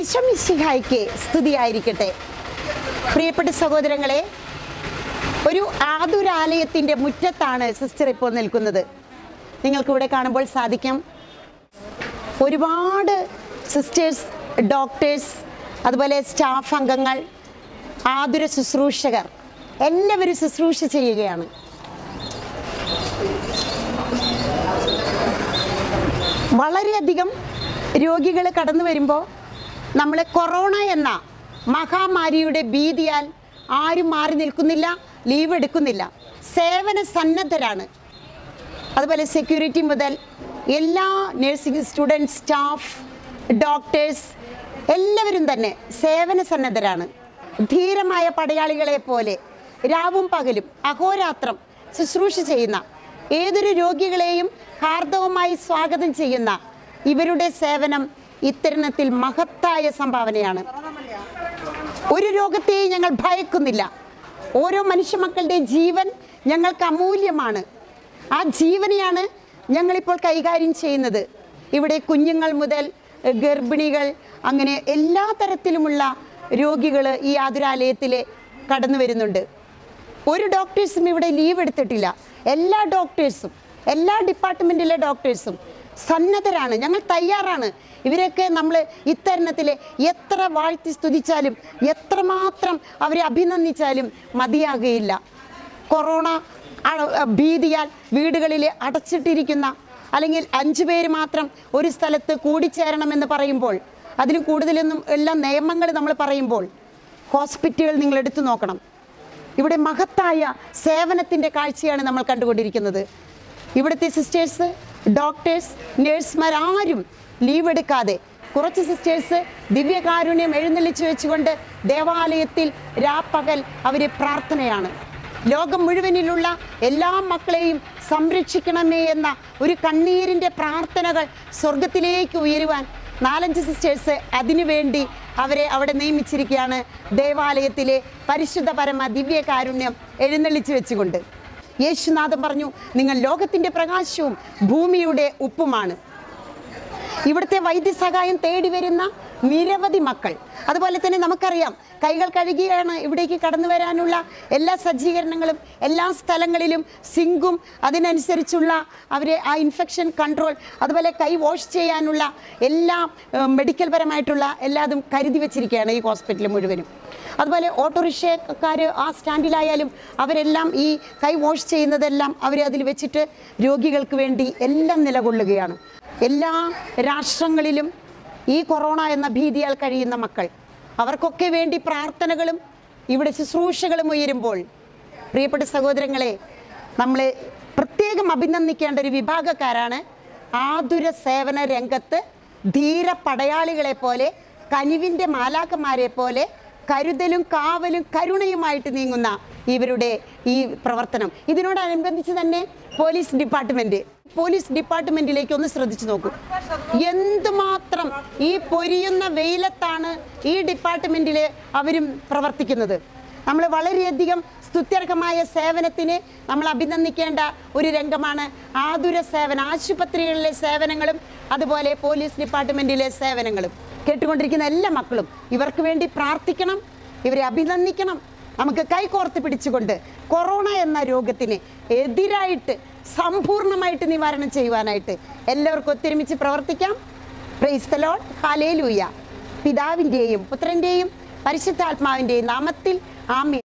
ഈശോ മിശിഹായ്ക്ക് സ്തുതിയായിരിക്കട്ടെ. പ്രിയപ്പെട്ട സഹോദരങ്ങളെ, ഒരു ആതുരാലയത്തിൻ്റെ മുറ്റത്താണ് സിസ്റ്റർ ഇപ്പോൾ നിൽക്കുന്നത്. നിങ്ങൾക്കിവിടെ കാണുമ്പോൾ സാധിക്കും ഒരുപാട് സിസ്റ്റേഴ്സ്, ഡോക്ടേഴ്സ്, അതുപോലെ സ്റ്റാഫ് അംഗങ്ങൾ, ആതുര ശുശ്രൂഷകർ എല്ലാവരും ശുശ്രൂഷ ചെയ്യുകയാണ്. വളരെയധികം രോഗികൾ കടന്നു വരുമ്പോൾ നമ്മൾ കൊറോണ എന്ന മഹാമാരിയുടെ ഭീതിയാൽ ആരും മാറി നിൽക്കുന്നില്ല, ലീവ് എടുക്കുന്നില്ല, സേവന സന്നദ്ധരാണ്. അതുപോലെ സെക്യൂരിറ്റി മുതൽ എല്ലാ നഴ്സിംഗ് സ്റ്റുഡൻസ്, സ്റ്റാഫ്, ഡോക്ടേഴ്സ് എല്ലാവരും തന്നെ സേവന സന്നദ്ധരാണ്. ധീരമായ പടയാളികളെ പോലെ രാവും പകലും അഹോരാത്രം ശുശ്രൂഷ ചെയ്യുന്ന, ഏതൊരു രോഗികളെയും ഹാർദവമായി സ്വാഗതം ചെയ്യുന്ന ഇവരുടെ സേവനം ഇത്തരണത്തിൽ മഹത്തായ സംഭാവനയാണ്. ഒരു രോഗത്തെയും ഞങ്ങൾ ഭയക്കുന്നില്ല. ഓരോ മനുഷ്യമക്കളുടെ ജീവൻ ഞങ്ങൾക്ക് അമൂല്യമാണ്. ആ ജീവനെയാണ് ഞങ്ങളിപ്പോൾ കൈകാര്യം ചെയ്യുന്നത്. ഇവിടെ കുഞ്ഞുങ്ങൾ മുതൽ ഗർഭിണികൾ, അങ്ങനെ എല്ലാ തരത്തിലുമുള്ള രോഗികൾ ഈ ആതുരാലയത്തിൽ കടന്നു വരുന്നുണ്ട്. ഒരു ഡോക്ടേഴ്സും ഇവിടെ ലീവ് എടുത്തിട്ടില്ല. എല്ലാ ഡോക്ടേഴ്സും, എല്ലാ ഡിപ്പാർട്ട്മെൻറ്റിലെ ഡോക്ടേഴ്സും സന്നദ്ധരാണ്. ഞങ്ങൾ തയ്യാറാണ്. ഇവരൊക്കെ നമ്മൾ ഇത്തരണത്തിൽ എത്ര വാഴ്ത്തി സ്തുതിച്ചാലും, എത്രമാത്രം അവരെ അഭിനന്ദിച്ചാലും മതിയാകുകയില്ല. കൊറോണ ഭീതിയാൽ വീടുകളിൽ അടച്ചിട്ടിരിക്കുന്ന, അല്ലെങ്കിൽ 5 പേര് മാത്രം ഒരു സ്ഥലത്ത് കൂടിച്ചേരണമെന്ന് പറയുമ്പോൾ, അതിലും കൂടുതലൊന്നും എല്ലാ നിയമങ്ങൾ നമ്മൾ പറയുമ്പോൾ, ഹോസ്പിറ്റലുകൾ നിങ്ങൾ എടുത്തു നോക്കണം. ഇവിടെ മഹത്തായ സേവനത്തിൻ്റെ കാഴ്ചയാണ് നമ്മൾ കണ്ടുകൊണ്ടിരിക്കുന്നത്. ഇവിടുത്തെ സിസ്റ്റേഴ്സ്, ഡോക്ടേഴ്സ്, നേഴ്സുമാർ ആരും ലീവ് എടുക്കാതെ, കുറച്ച് സിസ്റ്റേഴ്സ് ദിവ്യകാരുണ്യം എഴുന്നള്ളിച്ചു വെച്ചുകൊണ്ട് ദേവാലയത്തിൽ രാപ്പകൽ അവർ പ്രാർത്ഥനയാണ്. ലോകം മുഴുവനിലുള്ള എല്ലാ മക്കളെയും സംരക്ഷിക്കണമേ എന്ന ഒരു കണ്ണീരിൻ്റെ പ്രാർത്ഥനകൾ സ്വർഗത്തിലേക്ക് ഉയരുവാൻ 4-5 സിസ്റ്റേഴ്സ് അതിനുവേണ്ടി അവരെ അവിടെ നിയമിച്ചിരിക്കുകയാണ്. ദേവാലയത്തിലെ പരിശുദ്ധ പരമ ദിവ്യകാരുണ്യം എഴുന്നള്ളിച്ചു വെച്ചുകൊണ്ട് യേശുനാഥൻ പറഞ്ഞു, നിങ്ങൾ ലോകത്തിൻ്റെ പ്രകാശവും ഭൂമിയുടെ ഉപ്പുമാണ്. ഇവിടുത്തെ വൈദ്യസഹായം തേടി വരുന്ന നിരവധി മക്കൾ, അതുപോലെ തന്നെ നമുക്കറിയാം കൈകൾ കഴുകിയാണ് ഇവിടേക്ക് കടന്നു വരാനുള്ള എല്ലാ സജ്ജീകരണങ്ങളും, എല്ലാ സ്ഥലങ്ങളിലും സിങ്കും അതിനനുസരിച്ചുള്ള അവരെ ആ ഇൻഫെക്ഷൻ കൺട്രോൾ, അതുപോലെ കൈ വാഷ് ചെയ്യാനുള്ള എല്ലാ മെഡിക്കൽ പരമായിട്ടുള്ള എല്ലാതും കരുതി വെച്ചിരിക്കുകയാണ് ഈ ഹോസ്പിറ്റൽ മുഴുവനും. അതുപോലെ ഓട്ടോറിക്ഷക്കാർ ആ സ്റ്റാൻഡിലായാലും അവരെല്ലാം ഈ കൈ വാഷ് ചെയ്യുന്നതെല്ലാം അവർ അതിൽ വെച്ചിട്ട് രോഗികൾക്ക് വേണ്ടി എല്ലാം നിലകൊള്ളുകയാണ്. എല്ലാ രാഷ്ട്രങ്ങളിലും ഈ കൊറോണ എന്ന ഭീതിയാൽ കഴിയുന്ന മക്കൾ, അവർക്കൊക്കെ വേണ്ടി പ്രാർത്ഥനകളും ഇവിടെ ശുശ്രൂഷകളും ഉയരുമ്പോൾ, പ്രിയപ്പെട്ട സഹോദരങ്ങളെ, നമ്മൾ പ്രത്യേകം അഭിനന്ദിക്കേണ്ട ഒരു വിഭാഗക്കാരാണ് ആതുര സേവന രംഗത്ത് ധീര പടയാളികളെ പോലെ, കനിവിൻ്റെ മാലാഖമാരെ പോലെ കരുതലും കാവലും കരുണയുമായിട്ട് നീങ്ങുന്ന ഇവരുടെ ഈ പ്രവർത്തനം. ഇതിനോടനുബന്ധിച്ച് തന്നെ പോലീസ് ഡിപ്പാർട്ട്മെൻറ്റിലേക്ക് ഒന്ന് ശ്രദ്ധിച്ചു നോക്കൂ. എന്തുമാത്രം ഈ പൊരിയുന്ന വെയിലത്താണ് ഈ ഡിപ്പാർട്ട്മെൻറ്റിൽ അവരും പ്രവർത്തിക്കുന്നത്. നമ്മൾ വളരെയധികം സ്തുത്യർഹമായ സേവനത്തിന് നമ്മൾ അഭിനന്ദിക്കേണ്ട ഒരു രംഗമാണ് ആതുര സേവന, ആശുപത്രികളിലെ സേവനങ്ങളും അതുപോലെ പോലീസ് ഡിപ്പാർട്ട്മെൻറ്റിലെ സേവനങ്ങളും. കേട്ടുകൊണ്ടിരിക്കുന്ന എല്ലാ മക്കളും ഇവർക്ക് വേണ്ടി പ്രാർത്ഥിക്കണം, ഇവരെ അഭിനന്ദിക്കണം. നമുക്ക് കൈകോർത്ത് പിടിച്ചുകൊണ്ട് കൊറോണ എന്ന രോഗത്തിന് എതിരായിട്ട് സമ്പൂർണ്ണമായിട്ട് നിവാരണം ചെയ്യുവാനായിട്ട് എല്ലാവർക്കും ഒത്തൊരുമിച്ച് പ്രവർത്തിക്കാം. Praise the Lord. ഹല്ലേലൂയ. പിതാവിൻ്റെയും പുത്രൻ്റെയും പരിശുദ്ധാത്മാവിൻ്റെയും നാമത്തിൽ ആമേൻ.